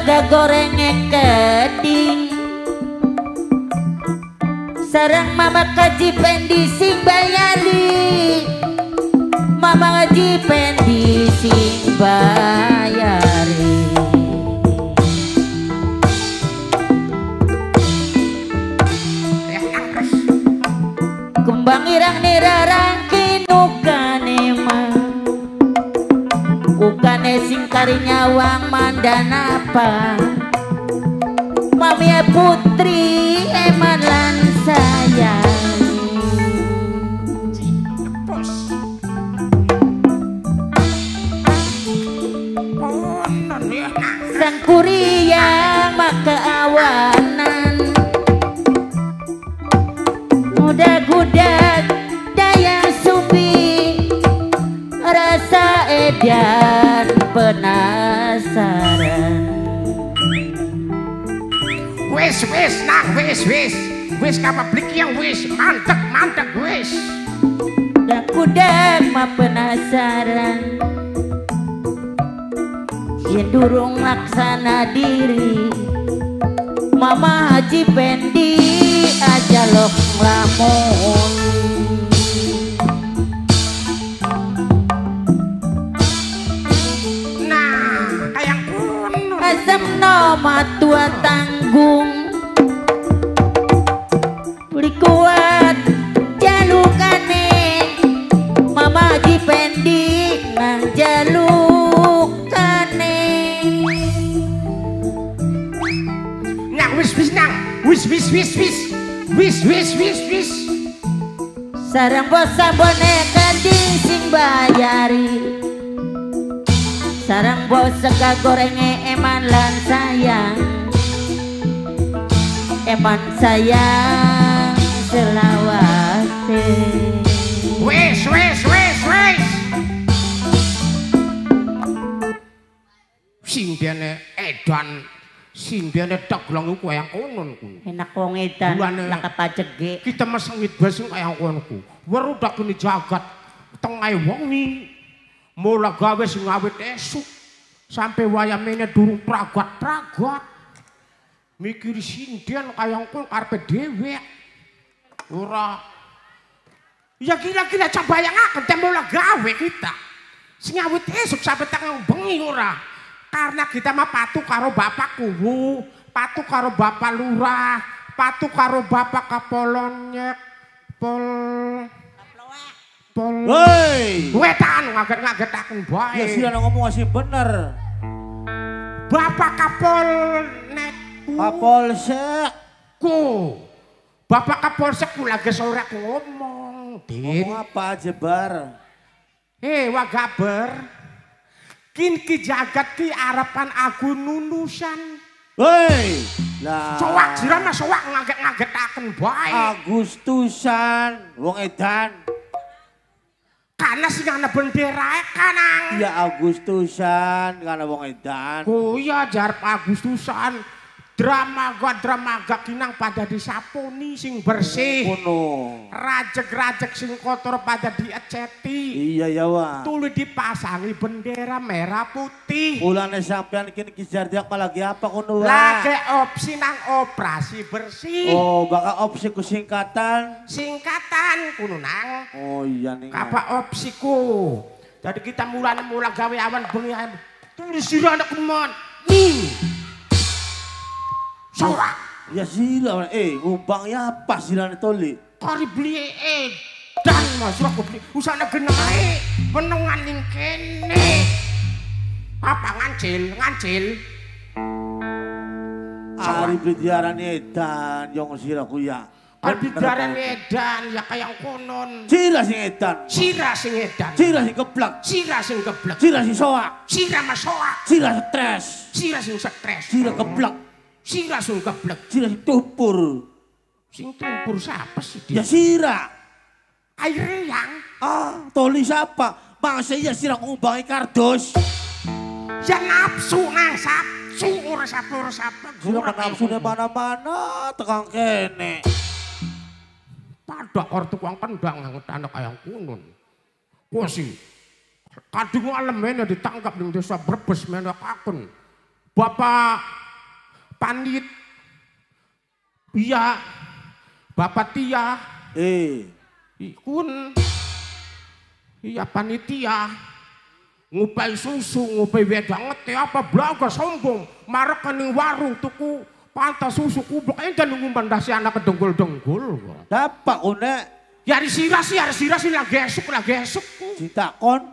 sega goreng keding sarang mama kaji pendi sing bayari mama kaji pendi sing bayari kembang irang nirarang kinukane mah ukane sing kari nyawang mandanapa mami putri eman lan sayang sang kuriang maka awanan muda-gudak daya sumbi rasa edan penasaran wis nah wis kapablik yang wis mantep wis kudak mah penasaran yen durung laksana diri mama haji pendi aja lok lamun nah kayak kuno asam nama tua tanggung beli kuat jalukane mama haji pendi nang jalukane nah wis sarang bosa boneka ding sing bayari sarang bosa kagorenge eman lan sayang eman sayang selawase wis sing dene edan Sindiane dagelang iku kaya konon ku. Enak wong edan laka pajege. Kita mesengit basing kaya konon ku. Weru dak kene jagat tengah wengi. Mula gawe sing awit esuk sampai wayamene durung pragat-pragat. Mikir sindian kaya kono karepe dhewe. Ora. Ya kira-kira coba bayangaken temula gawe kita. Sing awit esuk sampai tengah bengi ora. Karena kita mah patuh karo bapak kuwu, patuh karo bapak lurah, patuh karo bapak kapolonnya, pol. Woi, wetan ngaget-ngagetaken bae. Ya sih ngomong masih bener. Bapak kapolnek. Kapolsek. Bapak kapolsek ku lagi sore ngomong. Ngomong apa aja bar? Wagaber. Kin ki jagat ki arepan aku nunusan. Hei, lah. Sowak jirana sowak ngaget-ngagetaken bae. Agustusan, wong edan. Karena sing ana benderae kanang. Ya Agustusan, karena wong edan. Oh iya jar Agustusan. Dramaga kinang pada disaponi sing bersih. Kono. Rajek-rajek sing kotor pada dieceti. Iya ya wah. Tulu dipasangi bendera merah putih. Ulane sampean kini Jardiak lagi apa kono wah? Lagi opsi nang operasi bersih. Oh, bakal opsi ku singkatan. Singkatan kuno nang. Oh iya nih. Apa opsiku? Jadi kita mula gawe awan bengi tulis sira anak kemon. Nih. Sorak. Ya sila, umpangnya apa sila toli? Kari beli dan mas aku beli usahanya genai penengan ning kene. Apa ngancil? Ari bidiaran edan yang sila kuya. Ari bidiaran edan ya kayak konon. Sila sing edan. Sira sing edan. Sila sing keblak. Sira sing keblak. Sila sing soak. Sira mas soak. Sila stres. Sira sing stres. Sila keblak. Sira sing keblek. Sira sing tumpur. Sing tumpur siapa sih dia? Ya sira. Air yang. Toli siapa? Masa iya sira ngumbangi kardus. Ya nafsu nang sapsu ora sapa. Sira kan nafsu di mana-mana tekang kene. Pada ortu kuang kendang nang anak ayang kunun. Kuasi. Kadung alemene ditangkap ning desa Brebes menakaken. Bapak Panit. Iya. Bapak Tia. Ikun. Iya panitia. Ngupai susu, ngupai wedang ngeteh apa belaga sombong. Marek kening warung tuku pantas susu kubuk aja ngumpan dasi anak kedenggul-denggul. Dapat kone. Ya sirah sih lagi esuk. Ditakon.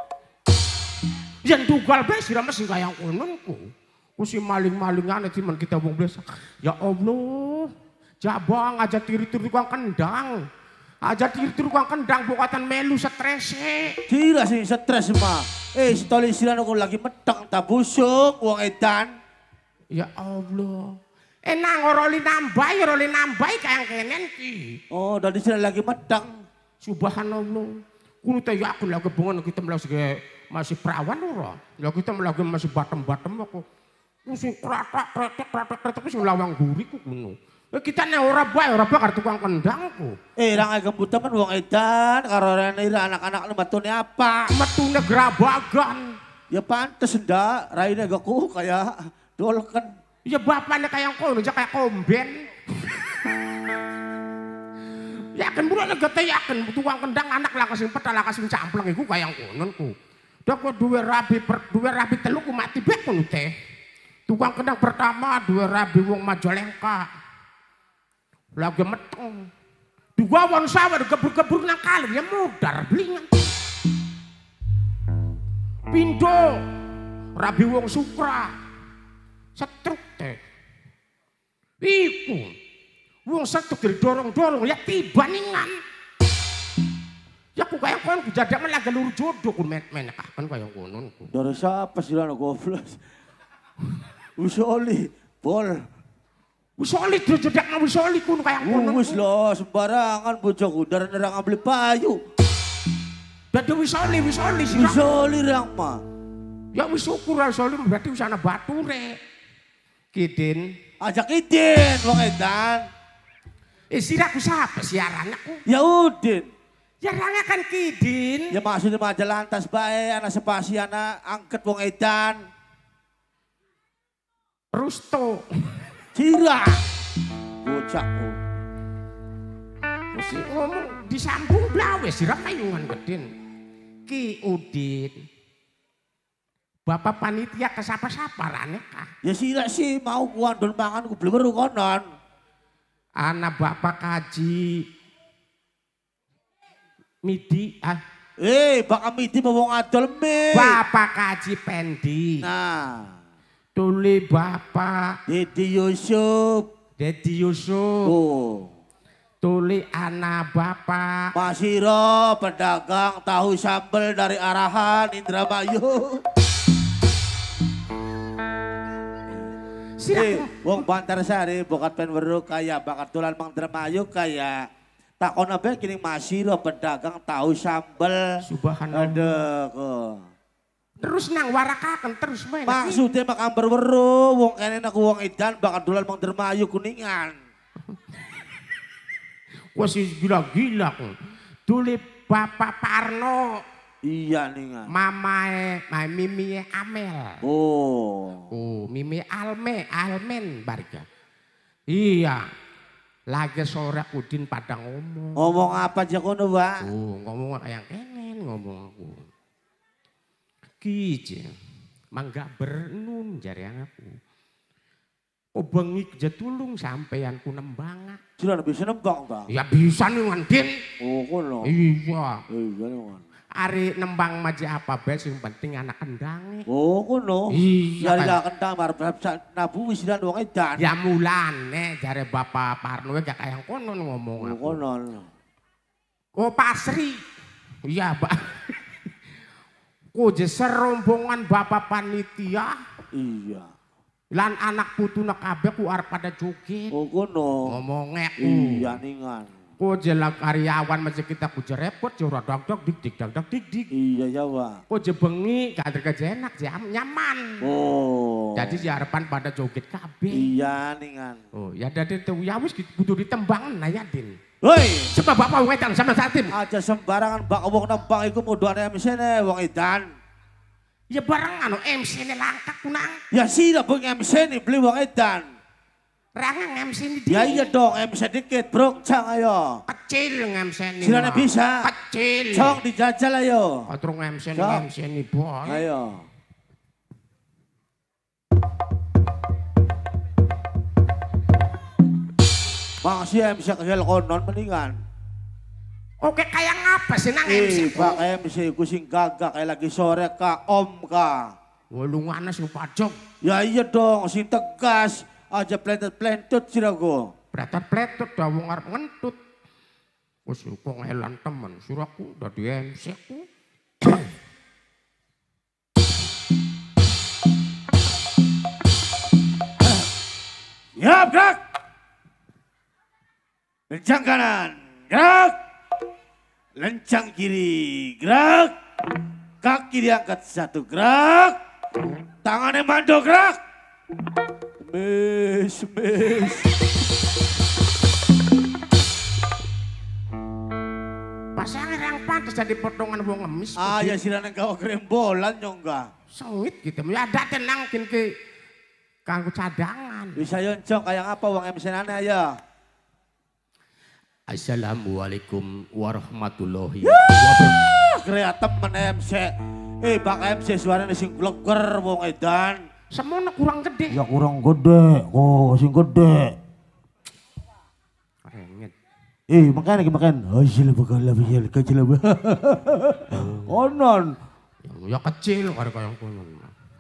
Yang dugal be sirah masih kaya kononku. Ku si maling-malingan cuman kita wong biasa. Ya Allah. Jabang aja tiri-tiri tukang kendang. Aja tiri-tiri tukang kendang buatan melu strese. Tira sih stres mah. Setoli sila aku lagi meteng tabusuk wong edan. Ya Allah. Nang roli nambai kayang kenen ki. Oh, dari sila lagi meteng. Subhanallah. Kuno tayo aku lagi bungan kita masih perawan ora. Ya kita lagi masih batem-batem aku. Kusi kratak sing lawang guri ku kuno. Kita nek ora bae karo tukang kendangku. Rang gembut temen wong edan karo rene anak-anak metune apa? Metune grabagan. Ya pantes ndak, raine gaku kayak dolken. Ya bapaknya kayak kono aja kayak komben. Yakin bulan gete yakin tukang kendang anak lah kasing peta lah kasing campleng iku kayak konon ku. Dak kok duwe rabi telu ku mati bek ngono teh. Tukang kendang pertama duwe rabi wong Majalengka. Lagi metong. Dua wong sawah gebur-gebur nang kali ya mudar blingan. Pindo rabi wong Sukra. Setruk teh. Iku wong setruk dorong-dorong ya tiba ningan. Ya ku kaya kon jadak lagi lur jodoh ku men kapan kaya konon ku. Dari siapa sih lan goblok? Usoli, bol. Usoli jodak nang usoli ku kaya konon. Wis lho sembarangan bojoku darah-darah ngabli payu. Dadi usoli sih. Usoli rang mah. Ya wis syukur usoli berarti wis ana bature. Kidin. Ajak Idin wong edan. Siraku siapa siaran aku? Ya Udin. Ya ranga kan Kidin. Ya maksudnya maja lantas bae anak spasi anak angket wong edan. Rusto. Cira. Bocahku. Mesti ngomong disambung blawe sirah kayungan gedin. Ki Udin. Bapak panitia ke sapa-sapa rane kah? Ya sih mau kuandon mangan ku bleweru konon. Anak bapak kaji midi Bakal midi mau wong adol me. Bapak kaji pendi. Nah. Tuli bapak Dedi Yusuf. Oh. Tuli anak bapak Masiro pedagang tahu sambal dari arahan Indramayu. Wong Bantarsari bokat pen weru kaya bakat tulan Mang Indramayu kaya takon abe kini Masiro pedagang tahu sambal. Subhanallah. Aduh kok. Terus nang warakaken terus main. Maksudnya mak amber weru wong kene aku wong edan bakat tulan Mang Indramayu kuningan. Wah sih gila-gila kok. Tuli bapak Parno. Iya nih kan. Mamae, Mimi Amel. Oh, Mimi Almen barga. Iya. Lagi sore Udin pada ngomong. Ngomong apa aja kono, Pak? Ngomong kayak kenen ngomong aku. Kije. Mangga bernun jari aku. Bengi jetulung sampeyan ku nembanga. Sudah bisa nembang, Bang? Ya bisa nih Din. Oh, kono. Iya. Iya nih, Ari nembang maji apa bae sing penting anak kendangnya. Oh kono. Iya. Jare gak kendang marep nabu wis wong edan. Ya mulane jare Bapak Parno gak kaya kono ngomong aku. Kono. Oh pasri. Iya, Pak. Kuje serombongan Bapak panitia. Iya. Lan anak putuna kabeh ku arep pada joget. Oh kono. Ngomongnya Iya ningan. Kok jelak karyawan masih kita kuja repot jora dok dik dik. Iya ya Pak. Kok je bengi kader kerja enak nyaman. Oh. Jadi si harapan pada joget kabeh. Iya ningan. Oh ya dadi ya wis kudu ditembang nah ya Din. Hoi, sebab bapak wong edan sama satin. Aja sembarangan bak wong nembang iku mudhane mesene wong edan. Ya bareng MC ini langkah kunang. Ya sila bang MC nih beli wong edan. Rangang MC ini dia. Ya iya dong MC dikit bro, cang ayo. Kecil MC ini. Silahkan bisa. Kecil. Cong dijajal ayo. Aturung MC ini boy. Ayo. Bang si MC kagel konon mendingan. Oke kayak ngapa sih nang MC? Bang MC ku sing gagak kayak lagi sore ka om ka. Walungan sing pajok. Ya iya dong sing tegas aja plentet-plentet siraku. Pletut dah wong arep ngentut. Wis kok ngelan temen suraku dadi MC ku. Ya gerak. Lencang kanan, gerak. Lencang kiri, gerak. Kaki diangkat satu, gerak. Tangannya mandor, gerak. Mes. Pasangan yang pantas jadi potongan wong ngemis. Ah ya sirane gawa krembolan nyongga. Sengit gitu. Ya ada tenang ke kanggo cadangan. Bisa yoncong kayak apa wong MC nana ya. Assalamualaikum warahmatullahi wabarakatuh. Kreat temen MC. Bak MC suaranya sing gleger wong edan. Semono kurang gede. Ya kurang gede, kok sing gede. Rengit. Makan. Hasil bakal lebih kecil lebih. Konon. Ya kecil kaya konon.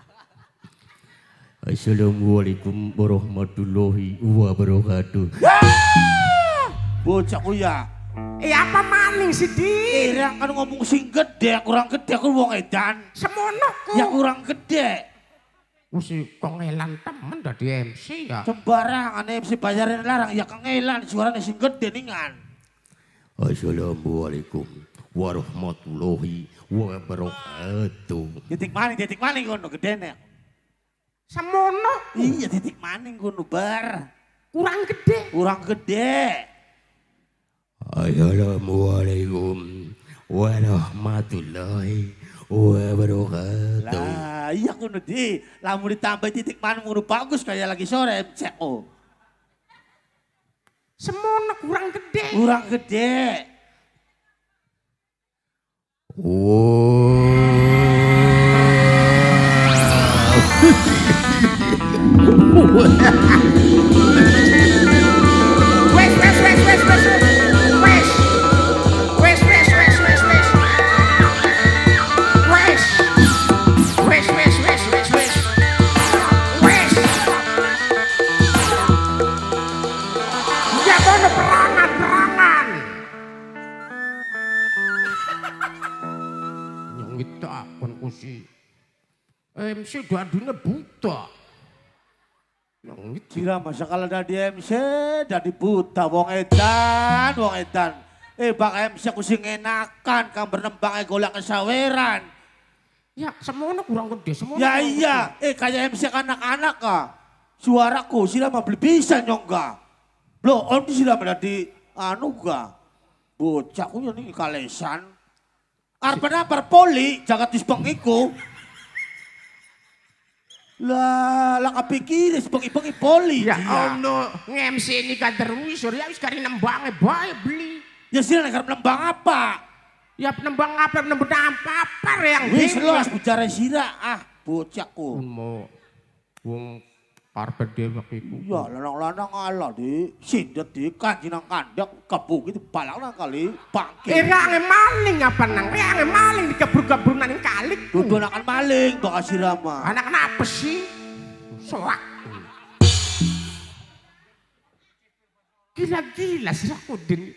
Assalamualaikum warahmatullahi wabarakatuh. Bocah ku ya. Apa maning sih di? Yang kan ngomong sing gede, kurang gede aku wong edan. Semono ku. Ya kurang gede. Mesti kongelan temen dadi MC ya. Sembarangan MC bayarin larang ya kengelan suaranya sing gede ningan. Assalamualaikum warahmatullahi wabarakatuh. Titik maning kono gedene. Semono. Iya titik maning kono bar. Kurang gede. Assalamualaikum warahmatullahi wabarakatuh. Lah iya kono di. Lamun ditambah titik maning ngono bagus kayak lagi sore MCO. Semono kurang gede. MC dadine buta. Kira masa kalau dari MC dari buta wong edan. Bang MC aku sing enakan kan bernembang golek kesaweran. Ya semono kurang gede semono. Ya iya, kayak MC anak-anak kah. Suaraku sila mah beli bisa nyongga. Loh, om sila menjadi anu kah. Bocahku ya nih kalesan. Arpana poli jagat dispengiku. Lah kapikir sebengi-bengi poli. Ya ono nge-MC ini kan terus ya wis kari nembangnya bae beli. Ya sila nek nembang apa? Ya nembang apa yang wis los bicara sira bocahku. Mau wong karpet dewek iku. Ya lanang-lanang ala di sindet di kanjinang kandak kebuk itu balak kali bangkit. Range maling apa nang? Range maling dikebur-kebur nang kalik. Dudu anak maling bakal sirama. Anak kenapa sih? Soak. Gila-gila sih aku din.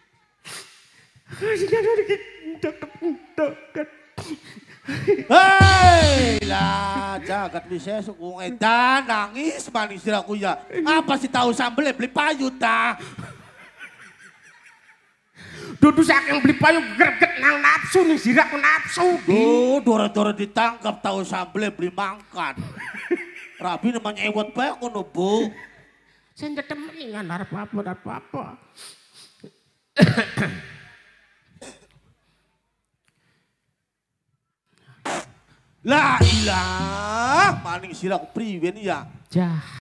Hei lah jagat bisa suku edan nangis manis siraku ya. Apa sih tahu sambelnya beli payu ta? Dudu saking beli payu greget nang nafsu nih siraku nafsu. Dora-dora ditangkap tahu sambelnya beli mangkat. Rabi namanya ewot bae kono Bu. Saya ndak temeningan arep apa. La ilah, maning sira priwen ya. Jah.